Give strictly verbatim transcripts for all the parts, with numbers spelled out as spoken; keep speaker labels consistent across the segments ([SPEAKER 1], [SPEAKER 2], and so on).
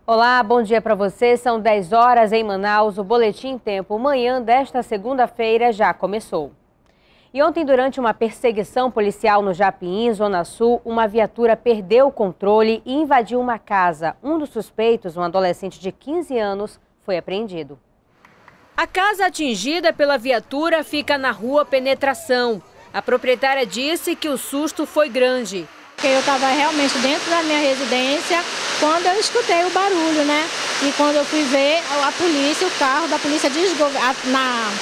[SPEAKER 1] Olá, bom dia para você. São dez horas em Manaus. O Boletim Tempo Manhã desta segunda-feira já começou. E ontem, durante uma perseguição policial no Japim, Zona Sul, uma viatura perdeu o controle e invadiu uma casa. Um dos suspeitos, um adolescente de quinze anos, foi apreendido. A casa atingida pela viatura fica na rua Penetração. A proprietária disse que o susto foi grande.
[SPEAKER 2] Eu estava realmente dentro da minha residência quando eu escutei o barulho, né? E quando eu fui ver a polícia, o carro da polícia na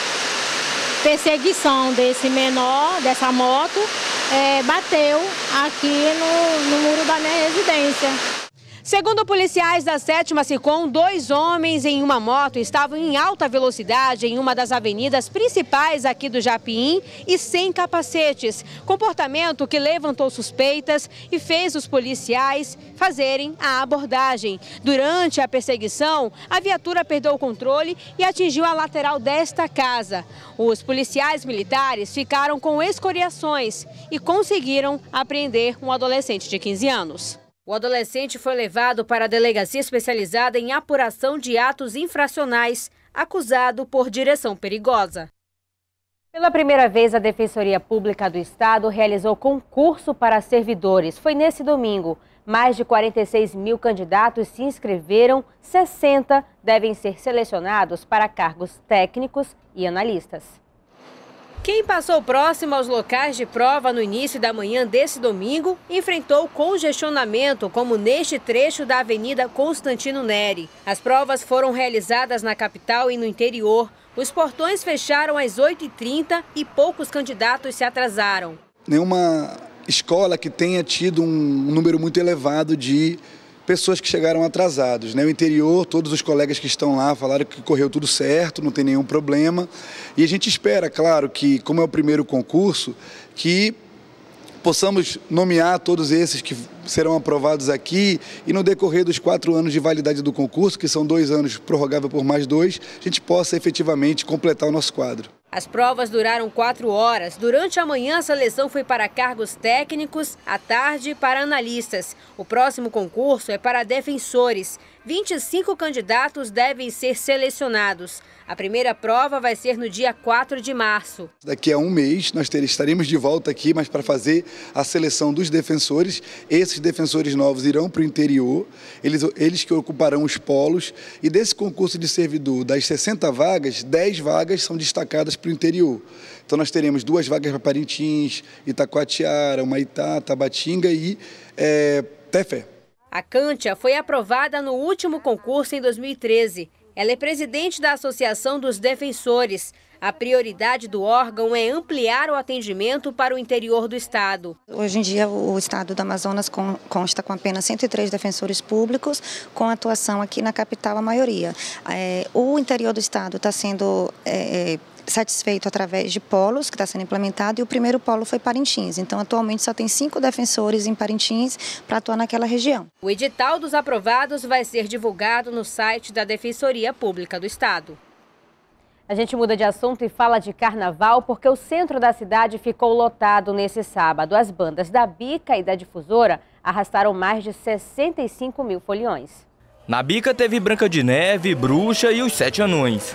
[SPEAKER 2] perseguição desse menor, dessa moto, é, bateu aqui no, no muro da minha residência.
[SPEAKER 1] Segundo policiais da sétima SICOM, dois homens em uma moto estavam em alta velocidade em uma das avenidas principais aqui do Japim e sem capacetes. Comportamento que levantou suspeitas e fez os policiais fazerem a abordagem. Durante a perseguição, a viatura perdeu o controle e atingiu a lateral desta casa. Os policiais militares ficaram com escoriações e conseguiram apreender um adolescente de quinze anos. O adolescente foi levado para a delegacia especializada em apuração de atos infracionais, acusado por direção perigosa. Pela primeira vez, a Defensoria Pública do Estado realizou concurso para servidores. Foi nesse domingo. Mais de quarenta e seis mil candidatos se inscreveram, sessenta devem ser selecionados para cargos técnicos e analistas. Quem passou próximo aos locais de prova no início da manhã desse domingo enfrentou congestionamento, como neste trecho da Avenida Constantino Neri. As provas foram realizadas na capital e no interior. Os portões fecharam às oito e trinta e poucos candidatos se atrasaram.
[SPEAKER 3] Nenhuma escola que tenha tido um número muito elevado de pessoas que chegaram atrasados, né? O interior, todos os colegas que estão lá falaram que correu tudo certo, não tem nenhum problema. E a gente espera, claro, que como é o primeiro concurso, que possamos nomear todos esses que serão aprovados aqui e no decorrer dos quatro anos de validade do concurso, que são dois anos prorrogável por mais dois, a gente possa efetivamente completar o nosso quadro.
[SPEAKER 1] As provas duraram quatro horas. Durante a manhã, a seleção foi para cargos técnicos, à tarde para analistas. O próximo concurso é para defensores. vinte e cinco candidatos devem ser selecionados. A primeira prova vai ser no dia quatro de março.
[SPEAKER 3] Daqui a um mês nós estaremos de volta aqui, mas para fazer a seleção dos defensores. Esses defensores novos irão para o interior, eles, eles que ocuparão os polos. E desse concurso de servidor, das sessenta vagas, dez vagas são destacadas para o interior. Então nós teremos duas vagas para Parintins, Itacoatiara, Humaitá, Tabatinga e é, Tefé.
[SPEAKER 1] A Cântia foi aprovada no último concurso em dois mil e treze. Ela é presidente da Associação dos Defensores. A prioridade do órgão é ampliar o atendimento para o interior do estado.
[SPEAKER 4] Hoje em dia, o estado do Amazonas consta com apenas cento e três defensores públicos, com atuação aqui na capital, a maioria. É, o interior do estado está sendo é, satisfeito através de polos, que está sendo implementado, e o primeiro polo foi Parintins. Então, atualmente, só tem cinco defensores em Parintins para atuar naquela região.
[SPEAKER 1] O edital dos aprovados vai ser divulgado no site da Defensoria Pública do Estado. A gente muda de assunto e fala de carnaval porque o centro da cidade ficou lotado nesse sábado. As bandas da Bica e da Difusora arrastaram mais de sessenta e cinco mil foliões.
[SPEAKER 5] Na Bica teve Branca de Neve, Bruxa e os Sete Anões.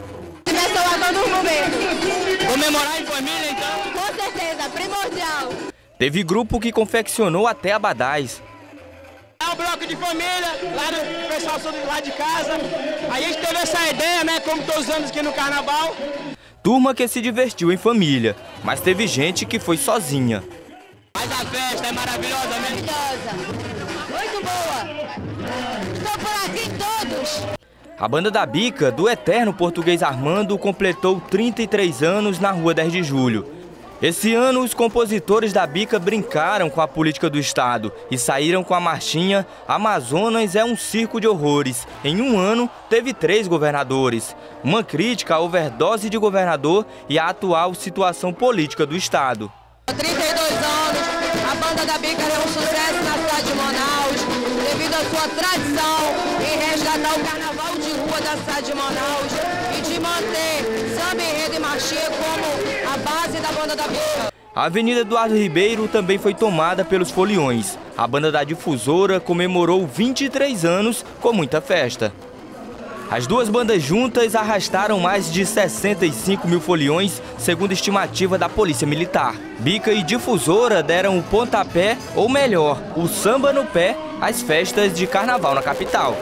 [SPEAKER 6] Comemorar em família, então?
[SPEAKER 7] Com certeza, primordial.
[SPEAKER 5] Teve grupo que confeccionou até abadás.
[SPEAKER 6] É um bloco de família, lá do pessoal lá de casa. A gente teve essa ideia, né, como todos os anos aqui no carnaval.
[SPEAKER 5] Turma que se divertiu em família, mas teve gente que foi sozinha.
[SPEAKER 6] Mas a festa é maravilhosa, né?
[SPEAKER 7] Maravilhosa. Muito boa. Estou por aqui todos.
[SPEAKER 5] A banda da Bica, do eterno Português Armando, completou trinta e três anos na Rua dez de julho. Esse ano, os compositores da Bica brincaram com a política do estado e saíram com a marchinha Amazonas é um circo de horrores. Em um ano, teve três governadores. Uma crítica à overdose de governador e à atual situação política do estado.
[SPEAKER 7] Há trinta e dois anos, a banda da Bica é um sucesso na cidade de Manaus, devido à sua tradição em resgatar o carnaval de rua da cidade de Manaus e de manter samba, enredo e marchinha como a base da banda da Bica.
[SPEAKER 5] A Avenida Eduardo Ribeiro também foi tomada pelos foliões. A banda da Difusora comemorou vinte e três anos com muita festa. As duas bandas juntas arrastaram mais de sessenta e cinco mil foliões, segundo a estimativa da Polícia Militar. Bica e Difusora deram o pontapé, ou melhor, o samba no pé, às festas de carnaval na capital.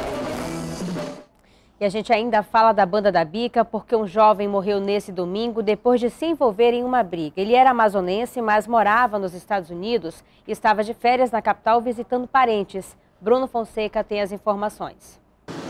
[SPEAKER 1] E a gente ainda fala da banda da Bica porque um jovem morreu nesse domingo depois de se envolver em uma briga. Ele era amazonense, mas morava nos Estados Unidos e estava de férias na capital visitando parentes. Bruno Fonseca tem as informações.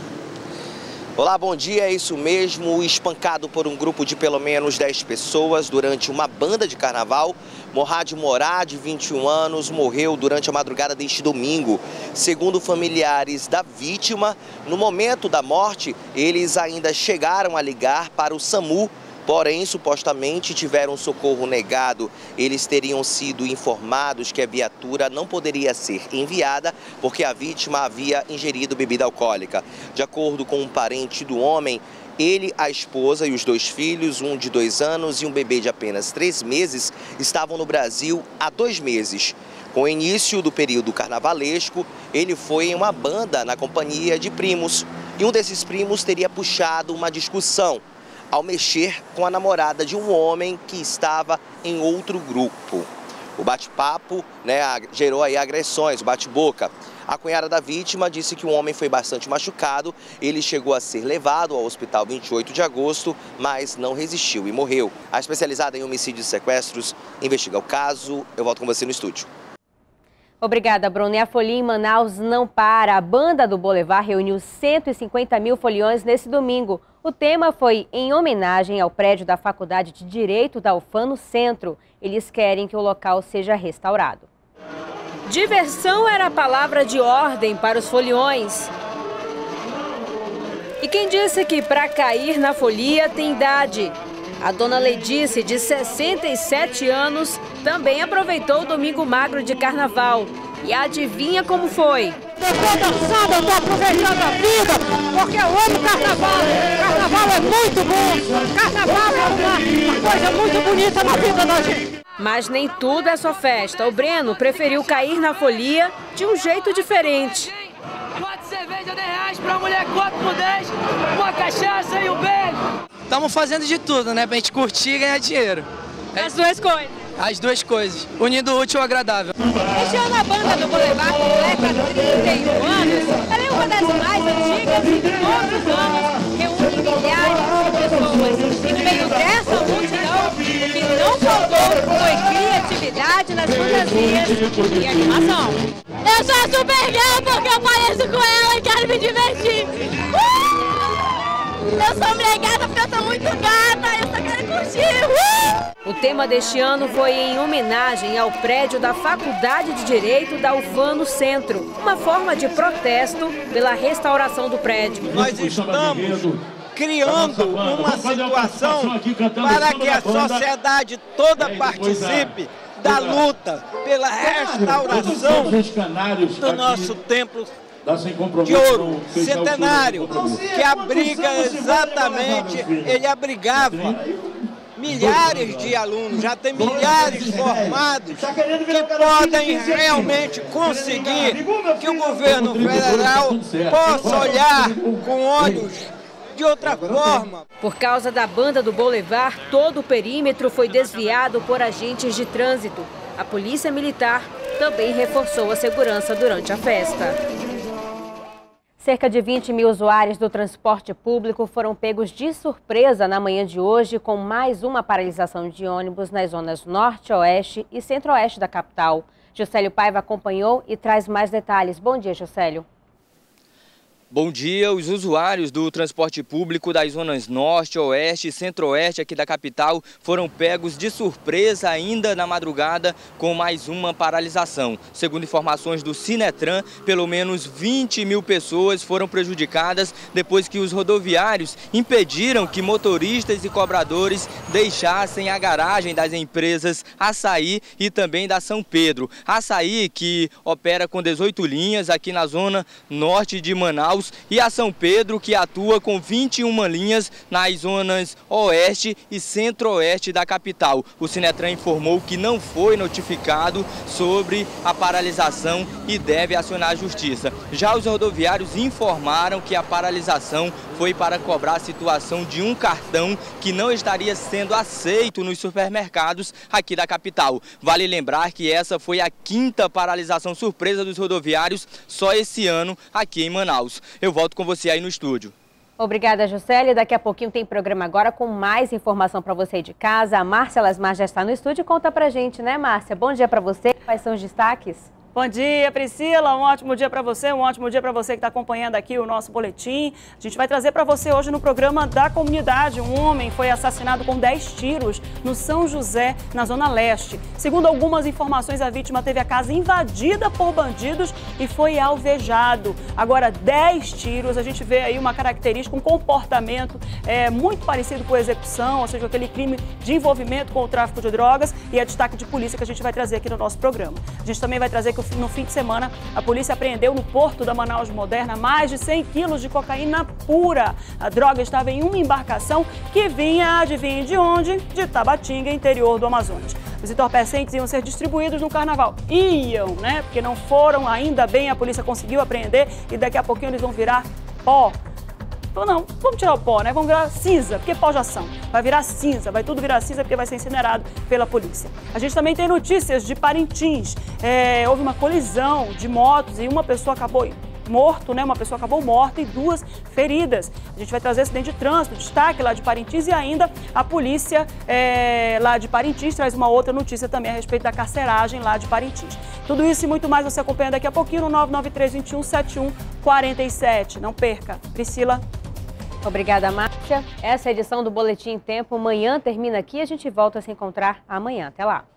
[SPEAKER 8] Olá, bom dia, é isso mesmo, espancado por um grupo de pelo menos dez pessoas durante uma banda de carnaval. Morrad Morá, de vinte e um anos, morreu durante a madrugada deste domingo. Segundo familiares da vítima, no momento da morte, eles ainda chegaram a ligar para o SAMU, porém, supostamente tiveram socorro negado. Eles teriam sido informados que a viatura não poderia ser enviada porque a vítima havia ingerido bebida alcoólica. De acordo com um parente do homem, ele, a esposa e os dois filhos, um de dois anos e um bebê de apenas três meses, estavam no Brasil há dois meses. Com o início do período carnavalesco, ele foi em uma banda na companhia de primos. E um desses primos teria puxado uma discussão ao mexer com a namorada de um homem que estava em outro grupo. O bate-papo, né, gerou aí agressões, o bate-boca. A cunhada da vítima disse que o homem foi bastante machucado. Ele chegou a ser levado ao hospital vinte e oito de agosto, mas não resistiu e morreu. A especializada em homicídios e sequestros investiga o caso. Eu volto com você no estúdio.
[SPEAKER 1] Obrigada, Bruno. E a folia em Manaus não para. A banda do Boulevard reuniu cento e cinquenta mil foliões nesse domingo. O tema foi em homenagem ao prédio da Faculdade de Direito da U F A M no centro. Eles querem que o local seja restaurado. Diversão era a palavra de ordem para os foliões. E quem disse que para cair na folia tem idade? A dona Ledice, de sessenta e sete anos, também aproveitou o domingo magro de carnaval. E adivinha como foi?
[SPEAKER 9] Eu estou dançando, eu estou aproveitando a vida, porque eu amo carnaval. Carnaval é muito bom. Carnaval é uma, uma coisa muito bonita na vida da gente.
[SPEAKER 1] Mas nem tudo é só festa. O Breno preferiu cair na folia de um jeito diferente.
[SPEAKER 6] Quatro cervejas, dez reais pra mulher, quatro por dez, uma cachaça e um beijo. Estamos fazendo de tudo, né? Pra gente curtir e ganhar dinheiro.
[SPEAKER 1] As duas coisas.
[SPEAKER 6] As duas coisas, unindo o útil ao agradável.
[SPEAKER 1] Este ano a banda do Boulevard completa trinta e um anos. Ela é uma das mais antigas e todos os anos reúne milhares de pessoas. E no meio dessa multidão, o que não faltou foi criatividade nas fantasias e animação.
[SPEAKER 2] Eu sou super gay porque eu pareço com ela e quero me divertir. Uh! Eu sou obrigada porque eu sou muito gata, eu só quero curtir. Uh!
[SPEAKER 1] O tema deste ano foi em homenagem ao prédio da Faculdade de Direito da U F A M no centro, uma forma de protesto pela restauração do prédio.
[SPEAKER 10] Nós estamos criando uma situação para que a sociedade toda participe da luta pela restauração do nosso templo de ouro, centenário, que abriga exatamente, ele abrigava milhares de alunos, já tem milhares formados que podem realmente conseguir que o governo federal possa olhar com olhos de outra forma.
[SPEAKER 1] Por causa da banda do Boulevard, todo o perímetro foi desviado por agentes de trânsito. A Polícia Militar também reforçou a segurança durante a festa. Cerca de vinte mil usuários do transporte público foram pegos de surpresa na manhã de hoje com mais uma paralisação de ônibus nas zonas norte, oeste e centro-oeste da capital. Juscelio Paiva acompanhou e traz mais detalhes. Bom dia, Juscelio.
[SPEAKER 5] Bom dia. Os usuários do transporte público das zonas norte, oeste e centro-oeste aqui da capital foram pegos de surpresa ainda na madrugada com mais uma paralisação. Segundo informações do Sinetran, pelo menos vinte mil pessoas foram prejudicadas depois que os rodoviários impediram que motoristas e cobradores deixassem a garagem das empresas Açaí e também da São Pedro. Açaí, que opera com dezoito linhas aqui na zona norte de Manaus, Manaus, e a São Pedro, que atua com vinte e uma linhas nas zonas oeste e centro-oeste da capital. O Sinetran informou que não foi notificado sobre a paralisação e deve acionar a justiça. Já os rodoviários informaram que a paralisação foi para cobrar a situação de um cartão que não estaria sendo aceito nos supermercados aqui da capital. Vale lembrar que essa foi a quinta paralisação surpresa dos rodoviários só esse ano aqui em Manaus. Eu volto com você aí no estúdio.
[SPEAKER 1] Obrigada, Juscelia. Daqui a pouquinho tem programa agora com mais informação para você de casa. A Márcia Lasmar já está no estúdio. Conta pra gente, né, Márcia? Bom dia para você. Quais são os destaques?
[SPEAKER 11] Bom dia, Priscila. Um ótimo dia para você, um ótimo dia para você que está acompanhando aqui o nosso boletim. A gente vai trazer para você hoje no programa da comunidade. Um homem foi assassinado com dez tiros no São José, na Zona Leste. Segundo algumas informações, a vítima teve a casa invadida por bandidos e foi alvejado. Agora, dez tiros, a gente vê aí uma característica, um comportamento é, muito parecido com a execução, ou seja, aquele crime de envolvimento com o tráfico de drogas, e é destaque de polícia que a gente vai trazer aqui no nosso programa. A gente também vai trazer que no fim de semana, a polícia apreendeu no porto da Manaus Moderna mais de cem quilos de cocaína pura. A droga estava em uma embarcação que vinha, adivinhe de onde? De Tabatinga, interior do Amazonas. Os entorpecentes iam ser distribuídos no carnaval. Iam, né? Porque não foram, ainda bem, a polícia conseguiu apreender e daqui a pouquinho eles vão virar pó. Então, não, vamos tirar o pó, né? Vamos virar cinza, porque pó já são. Vai virar cinza, vai tudo virar cinza porque vai ser incinerado pela polícia. A gente também tem notícias de Parintins. É, houve uma colisão de motos e uma pessoa acabou morto, né? Uma pessoa acabou morta e duas feridas. A gente vai trazer acidente de trânsito, destaque lá de Parintins, e ainda a polícia é, lá de Parintins traz uma outra notícia também a respeito da carceragem lá de Parintins. Tudo isso e muito mais você acompanha daqui a pouquinho no nove nove três, dois um, sete um quatro sete. Não perca. Priscila.
[SPEAKER 1] Obrigada, Márcia. Essa edição do Boletim em Tempo amanhã termina aqui. A gente volta a se encontrar amanhã. Até lá.